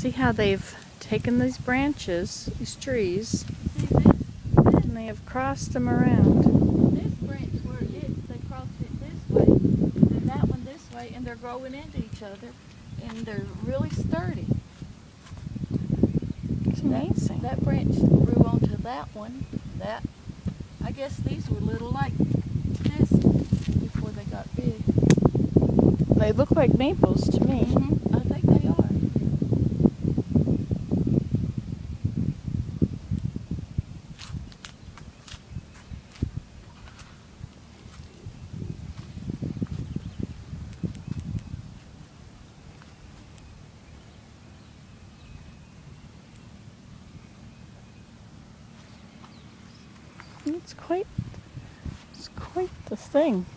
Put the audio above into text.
See how they've taken these branches, these trees, See this? and they have crossed them around. This branch where they crossed it this way, then that one this way, and they're growing into each other, and they're really sturdy. It's amazing. That branch grew onto that one. I guess these were little like this before they got big. They look like maples to me. Mm-hmm. I think they are. It's quite the thing.